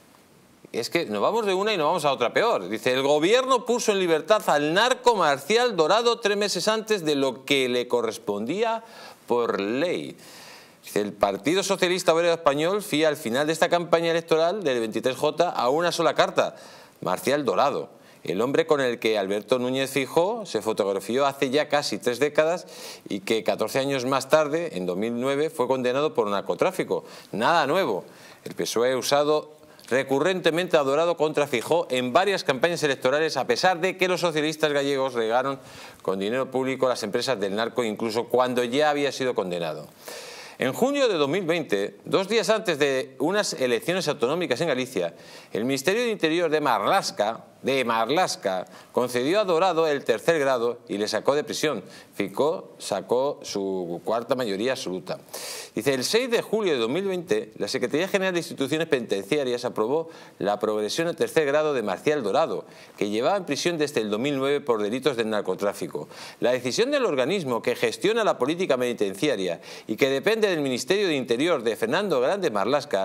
es que nos vamos de una y nos vamos a otra peor. Dice, el gobierno puso en libertad al narco Marcial Dorado tres meses antes de lo que le correspondía por ley. El Partido Socialista Obrero Español fía al final de esta campaña electoral del veintitrés J a una sola carta, Marcial Dorado, el hombre con el que Alberto Núñez Feijóo se fotografió hace ya casi tres décadas y que catorce años más tarde, en dos mil nueve, fue condenado por narcotráfico. Nada nuevo. El P S O E ha usado recurrentemente a Dorado contra Feijóo en varias campañas electorales, a pesar de que los socialistas gallegos regaron con dinero público a las empresas del narco, incluso cuando ya había sido condenado. En junio de dos mil veinte, dos días antes de unas elecciones autonómicas en Galicia, el Ministerio de Interior de Marlaska, de Marlaska concedió a Dorado el tercer grado y le sacó de prisión. Feijóo sacó su cuarta mayoría absoluta. Dice, el seis de julio de dos mil veinte, la Secretaría General de Instituciones Penitenciarias aprobó la progresión al tercer grado de Marcial Dorado, que llevaba en prisión desde el dos mil nueve por delitos del narcotráfico. La decisión del organismo que gestiona la política penitenciaria y que depende del Ministerio de Interior de Fernando Grande Marlaska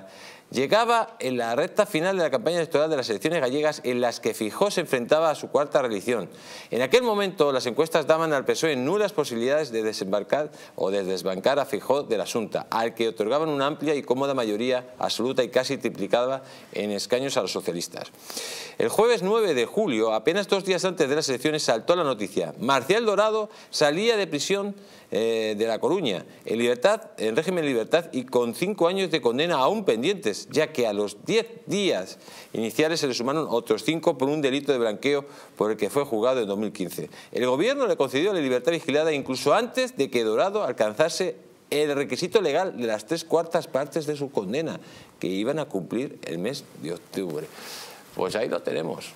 llegaba en la recta final de la campaña electoral de las elecciones gallegas, en las que Feijóo se enfrentaba a su cuarta reelección. En aquel momento las encuestas daban al P S O E nulas posibilidades de desembarcar o de desbancar a Feijóo de la Xunta, al que otorgaban una amplia y cómoda mayoría absoluta y casi triplicada en escaños a los socialistas. El jueves nueve de julio, apenas dos días antes de las elecciones, saltó la noticia. Marcial Dorado salía de prisión eh, de La Coruña, en libertad, en régimen de libertad y con cinco años de condena aún pendientes, ya que a los diez días iniciales se le sumaron otros cinco por un delito de blanqueo por el que fue juzgado en dos mil quince. El gobierno le concedió la libertad vigilada incluso antes de que Dorado alcanzase el requisito legal de las tres cuartas partes de su condena, que iban a cumplir el mes de octubre. Pues ahí lo tenemos.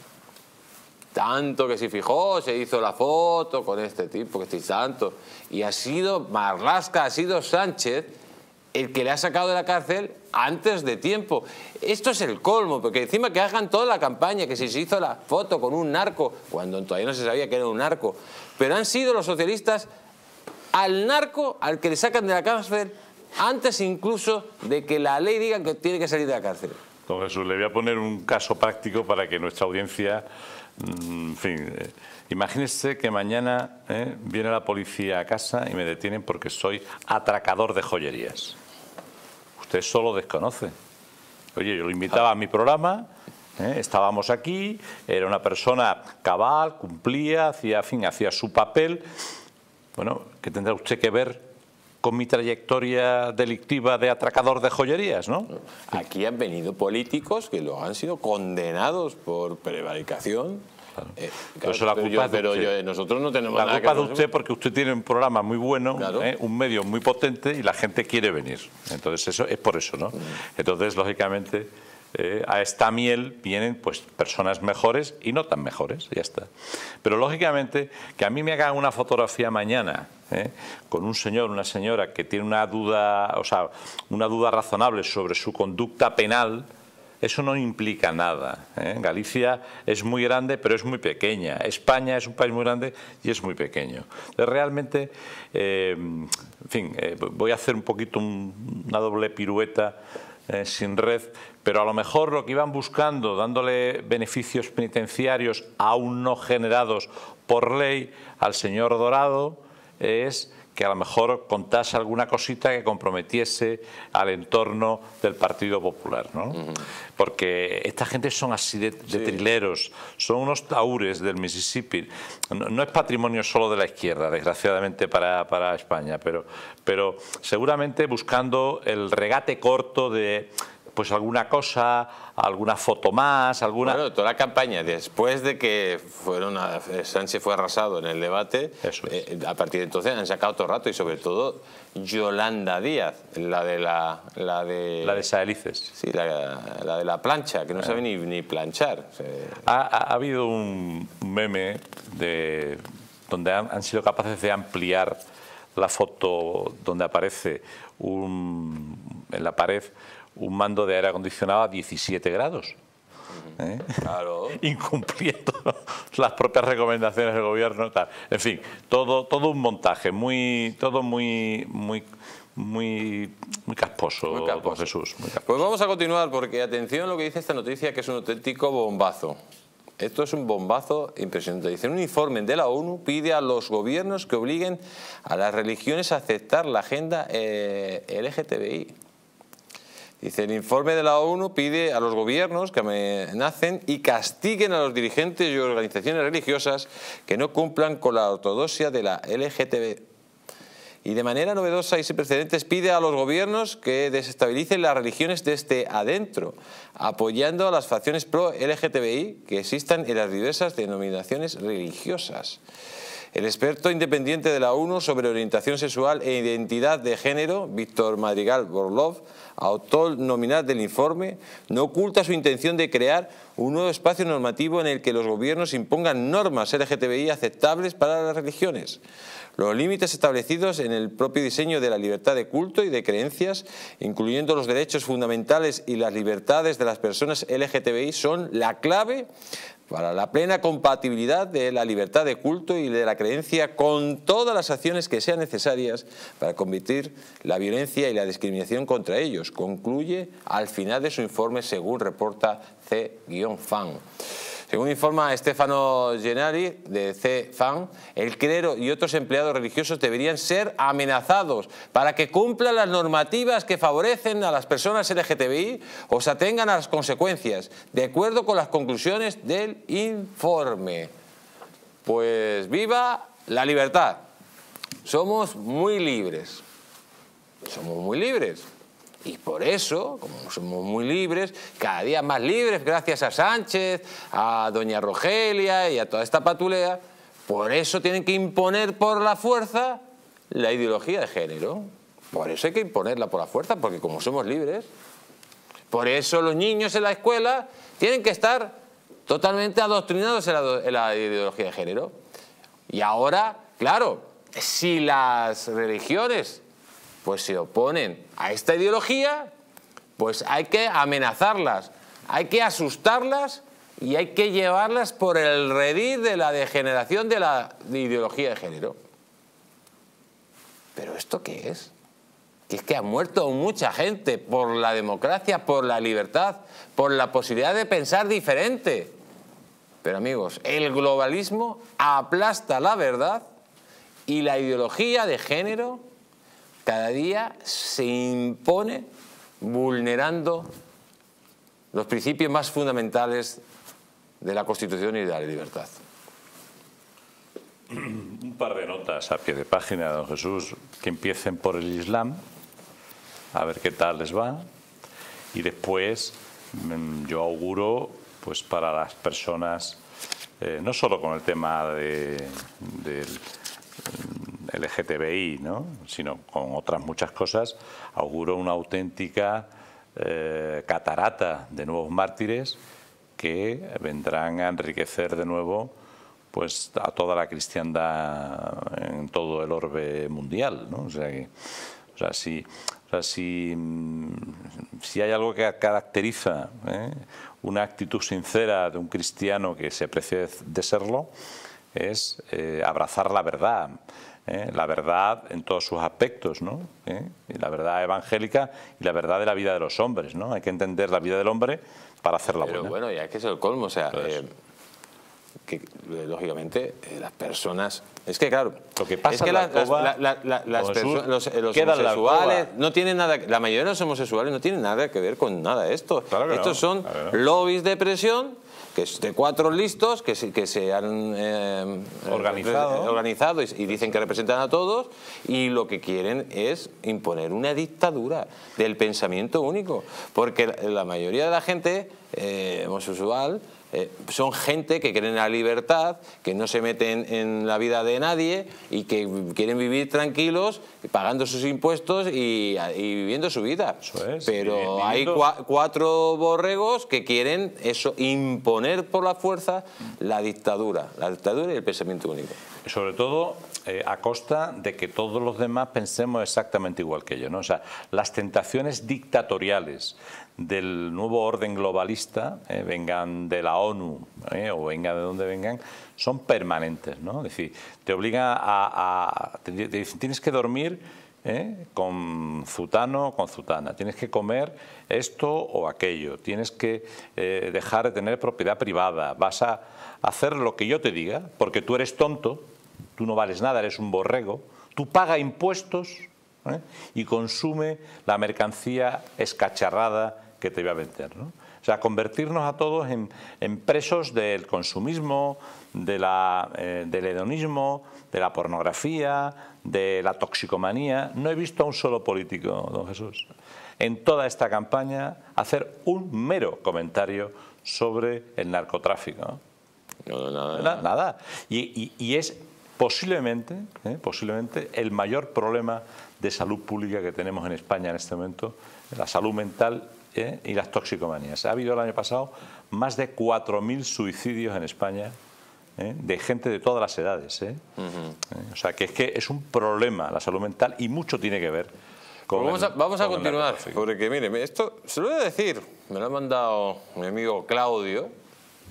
Tanto que si Feijóo se hizo la foto con este tipo, que estoy tanto, y ha sido Marlaska, ha sido Sánchez el que le ha sacado de la cárcel antes de tiempo. Esto es el colmo, porque encima que hagan toda la campaña, que si se hizo la foto con un narco, cuando todavía no se sabía que era un narco, pero han sido los socialistas al narco al que le sacan de la cárcel antes incluso de que la ley diga que tiene que salir de la cárcel. Don Jesús, le voy a poner un caso práctico para que nuestra audiencia, en fin, eh, imagínese que mañana eh, viene la policía a casa y me detienen porque soy atracador de joyerías. Usted solo desconoce. Oye, yo lo invitaba a mi programa, eh, estábamos aquí, era una persona cabal, cumplía, hacía, en fin, hacía su papel. Bueno, ¿qué tendrá usted que ver con mi trayectoria delictiva de atracador de joyerías, ¿no? Aquí han venido políticos que lo han sido condenados por prevaricación. Claro. Eh, pero claro, eso la pero culpa yo, pero de usted. yo, nosotros no tenemos la nada culpa que de usted porque usted tiene un programa muy bueno, claro. ¿eh? Un medio muy potente y la gente quiere venir. Entonces eso es por eso, ¿no? Entonces, lógicamente, eh, a esta miel vienen pues personas mejores y no tan mejores, ya está. Pero lógicamente que a mí me hagan una fotografía mañana, ¿eh? Con un señor, una señora que tiene una duda, o sea, una duda razonable sobre su conducta penal. Eso no implica nada, ¿eh? Galicia es muy grande, pero es muy pequeña. España es un país muy grande y es muy pequeño. Entonces, realmente, eh, en fin, eh, voy a hacer un poquito un, una doble pirueta eh, sin red, pero a lo mejor lo que iban buscando, dándole beneficios penitenciarios aún no generados por ley al señor Dorado, es que a lo mejor contase alguna cosita que comprometiese al entorno del Partido Popular, ¿no? Uh-huh. Porque esta gente son así de, de sí. trileros, son unos taúres del Mississippi. No, no es patrimonio solo de la izquierda, desgraciadamente para, para España, pero, pero seguramente buscando el regate corto de pues alguna cosa, alguna foto más, alguna... Bueno, toda la campaña, después de que fueron a, Sánchez fue arrasado en el debate, Eso es. eh, a partir de entonces han sacado todo el rato, y sobre todo Yolanda Díaz, la de la... La de, la de Saelices. Sí, la, la de la plancha, que no eh. sabe ni, ni planchar. O sea, ha, ha habido un meme de, donde han, han sido capaces de ampliar la foto donde aparece un, en la pared un mando de aire acondicionado a diecisiete grados. ¿Eh? Claro. Incumpliendo las propias recomendaciones del gobierno, tal. En fin, todo todo un montaje muy todo muy muy muy muy casposo, muy casposo. Jesús. Muy casposo. Pues vamos a continuar, porque atención a lo que dice esta noticia, que es un auténtico bombazo. Esto es un bombazo impresionante. Dice, un informe de la ONU pide a los gobiernos que obliguen a las religiones a aceptar la agenda eh, L G T B I. Dice, el informe de la ONU pide a los gobiernos que amenacen y castiguen a los dirigentes y organizaciones religiosas que no cumplan con la ortodoxia de la L G T B I. Y de manera novedosa y sin precedentes pide a los gobiernos que desestabilicen las religiones desde adentro, apoyando a las facciones pro-L G T B I que existan en las diversas denominaciones religiosas. El experto independiente de la ONU sobre orientación sexual e identidad de género, Víctor Madrigal Borlov, autor nominal del informe, no oculta su intención de crear un nuevo espacio normativo en el que los gobiernos impongan normas L G T B I aceptables para las religiones. Los límites establecidos en el propio diseño de la libertad de culto y de creencias, incluyendo los derechos fundamentales y las libertades de las personas L G T B I, son la clave para la plena compatibilidad de la libertad de culto y de la creencia con todas las acciones que sean necesarias para combatir la violencia y la discriminación contra ellos, concluye al final de su informe, según reporta C-Fan. Según informa Stefano Gennari de C-Fan, el clero y otros empleados religiosos deberían ser amenazados para que cumplan las normativas que favorecen a las personas L G T B I o se atengan a las consecuencias, de acuerdo con las conclusiones del informe. Pues viva la libertad. Somos muy libres. Somos muy libres. Y por eso, como somos muy libres, cada día más libres, gracias a Sánchez, a doña Rogelia y a toda esta patulea, por eso tienen que imponer por la fuerza la ideología de género. Por eso hay que imponerla por la fuerza, porque como somos libres, por eso los niños en la escuela tienen que estar totalmente adoctrinados en la, en la ideología de género. Y ahora, claro, si las religiones pues se oponen a esta ideología, pues hay que amenazarlas, hay que asustarlas y hay que llevarlas por el redil de la degeneración de la ideología de género. ¿Pero esto qué es? Que es que ha muerto mucha gente por la democracia, por la libertad, por la posibilidad de pensar diferente. Pero amigos, el globalismo aplasta la verdad y la ideología de género cada día se impone vulnerando los principios más fundamentales de la Constitución y de la libertad. Un par de notas a pie de página, don Jesús, que empiecen por el Islam, a ver qué tal les va, y después yo auguro pues para las personas, eh, no solo con el tema de, del L G T B I, ¿no?, sino con otras muchas cosas, auguro una auténtica eh, catarata de nuevos mártires que vendrán a enriquecer de nuevo pues a toda la cristiandad en todo el orbe mundial, ¿no? O sea, que, o sea, si, o sea si, si hay algo que caracteriza ¿eh? una actitud sincera de un cristiano que se precie de serlo, es eh, abrazar la verdad, ¿eh? la verdad en todos sus aspectos, ¿no? ¿Eh? Y la verdad evangélica y la verdad de la vida de los hombres, ¿no? Hay que entender la vida del hombre para hacerla buena. Pero bueno, ya es que es el colmo, o sea, eh, que lógicamente eh, las personas, es que claro, lo que pasa es que la las, alcoba, las, las, las, las personas, los, los homosexuales no tienen nada, la mayoría de los homosexuales no tienen nada que ver con nada de esto. Claro que Estos no, son claro que no. lobbies de presión que es de cuatro listos que se, que se han eh, organizado, eh, organizado y, y dicen que representan a todos, y lo que quieren es imponer una dictadura del pensamiento único, porque la, la mayoría de la gente eh, homosexual Eh, son gente que creen en la libertad, que no se meten en la vida de nadie y que quieren vivir tranquilos, pagando sus impuestos y, y viviendo su vida. Eso es, pero viviendo... hay cua cuatro borregos que quieren eso, imponer por la fuerza la dictadura, la dictadura y el pensamiento único. Sobre todo eh, a costa de que todos los demás pensemos exactamente igual que ellos, ¿no? O sea, las tentaciones dictatoriales del nuevo orden globalista, eh, vengan de la ONU eh, o vengan de donde vengan, son permanentes, ¿no? Es decir, te obliga a... a te, te dicen, tienes que dormir eh, con zutano o con zutana, tienes que comer esto o aquello, tienes que eh, dejar de tener propiedad privada, vas a hacer lo que yo te diga, porque tú eres tonto, tú no vales nada, eres un borrego, tú pagas impuestos ¿eh? y consume la mercancía escacharrada que te voy a vender, ¿no? O sea, convertirnos a todos en, en presos del consumismo, de la, eh, del hedonismo, de la pornografía, de la toxicomanía. No he visto a un solo político, don Jesús, en toda esta campaña hacer un mero comentario sobre el narcotráfico. No, nada, nada. nada. Y, y, y es posiblemente, eh, posiblemente el mayor problema de salud pública que tenemos en España en este momento, la salud mental ¿Eh? y las toxicomanías. Ha habido el año pasado más de cuatro mil suicidios en España ¿eh? de gente de todas las edades. ¿eh? Uh-huh. ¿Eh? O sea, que es que es un problema la salud mental y mucho tiene que ver con pues vamos a, el, vamos a con continuar, porque mire, esto se lo voy a decir, me lo ha mandado mi amigo Claudio,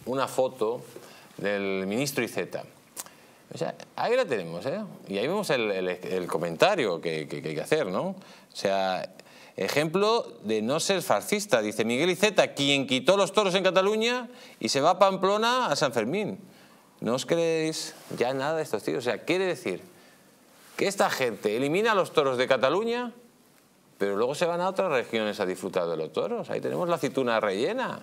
una foto del ministro Iceta. O sea, ahí la tenemos, ¿eh? Y ahí vemos el, el, el comentario que, que, que hay que hacer, ¿no? O sea, ejemplo de no ser fascista. Dice Miguel Iceta, quien quitó los toros en Cataluña y se va a Pamplona a San Fermín. ¿No os creéis ya nada de estos tíos? O sea, quiere decir que esta gente elimina los toros de Cataluña, pero luego se van a otras regiones a disfrutar de los toros. Ahí tenemos la aceituna rellena,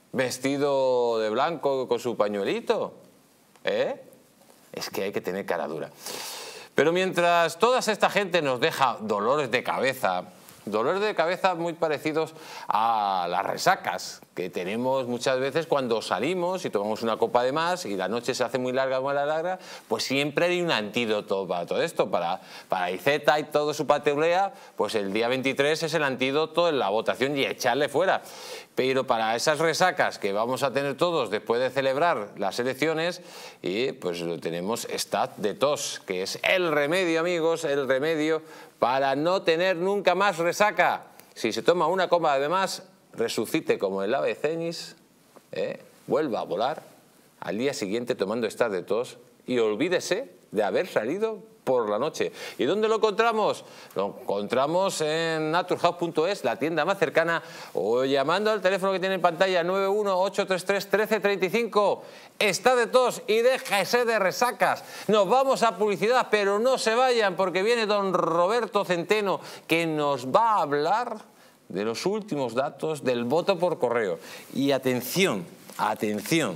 vestido de blanco con su pañuelito. ¿Eh? Es que hay que tener cara dura. Pero mientras toda esta gente nos deja dolores de cabeza, dolores de cabeza muy parecidos a las resacas que tenemos muchas veces cuando salimos y tomamos una copa de más y la noche se hace muy larga, muy larga, pues siempre hay un antídoto para todo esto. Para, para Iceta y todo su pateulea, pues el día veintitrés es el antídoto en la votación y echarle fuera. Pero para esas resacas que vamos a tener todos después de celebrar las elecciones, y pues tenemos Stat de tos, que es el remedio, amigos, el remedio para no tener nunca más resaca. Si se toma una copa de más, resucite como el ave cenis, ¿eh? Vuelva a volar al día siguiente tomando Stat de tos y olvídese de haber salido por la noche. ¿Y dónde lo encontramos? Lo encontramos en naturhaus punto es, la tienda más cercana, o llamando al teléfono que tiene en pantalla, nueve uno ocho tres tres, uno tres tres cinco. Está de tos y déjese de resacas. Nos vamos a publicidad, pero no se vayan porque viene don Roberto Centeno, que nos va a hablar de los últimos datos del voto por correo. Y atención, atención,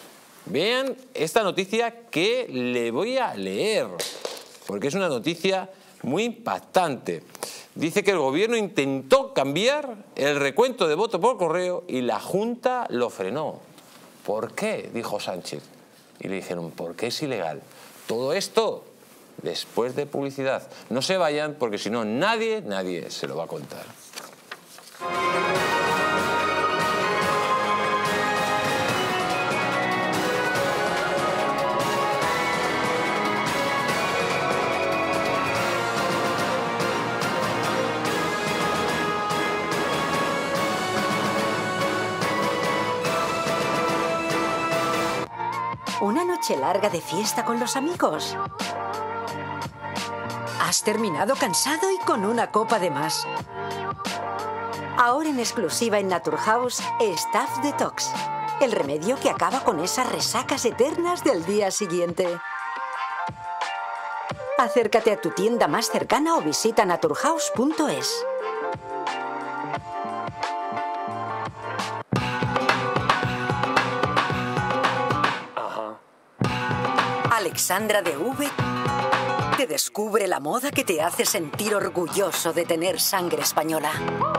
vean esta noticia que le voy a leer, porque es una noticia muy impactante. Dice que el gobierno intentó cambiar el recuento de voto por correo y la Junta lo frenó. ¿Por qué?, dijo Sánchez. Y le dijeron, porque es ilegal. Todo esto después de publicidad. No se vayan porque si no nadie, nadie se lo va a contar. ¿Una noche larga de fiesta con los amigos? ¿Has terminado cansado y con una copa de más? Ahora en exclusiva en Naturhaus, Staff Detox, el remedio que acaba con esas resacas eternas del día siguiente. Acércate a tu tienda más cercana o visita naturhaus punto es. Alexandra de V te descubre la moda que te hace sentir orgulloso de tener sangre española.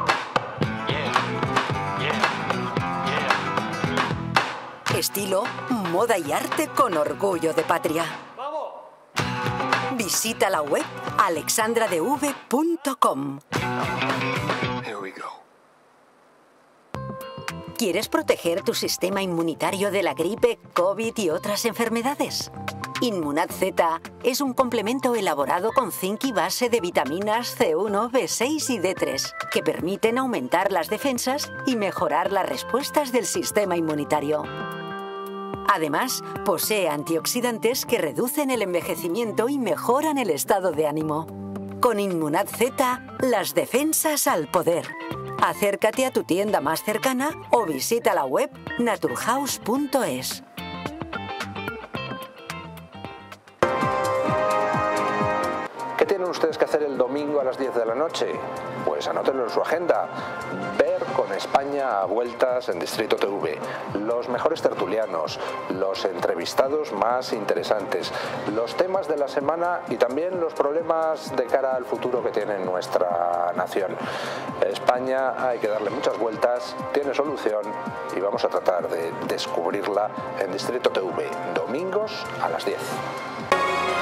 Estilo, moda y arte con orgullo de patria. Visita la web alexandra d v punto com. ¿Quieres proteger tu sistema inmunitario de la gripe, COVID y otras enfermedades? Inmunad Z es un complemento elaborado con zinc y base de vitaminas C uno, B seis y D tres que permiten aumentar las defensas y mejorar las respuestas del sistema inmunitario. Además, posee antioxidantes que reducen el envejecimiento y mejoran el estado de ánimo. Con Inmunad Z, las defensas al poder. Acércate a tu tienda más cercana o visita la web naturhaus punto es. ¿Qué tienen ustedes que hacer el domingo a las diez de la noche? Pues anótenlo en su agenda. Ver con España a vueltas en Distrito T V. Los mejores tertulianos, los entrevistados más interesantes, los temas de la semana y también los problemas de cara al futuro que tiene nuestra nación. España hay que darle muchas vueltas, tiene solución y vamos a tratar de descubrirla en Distrito T V, domingos a las diez.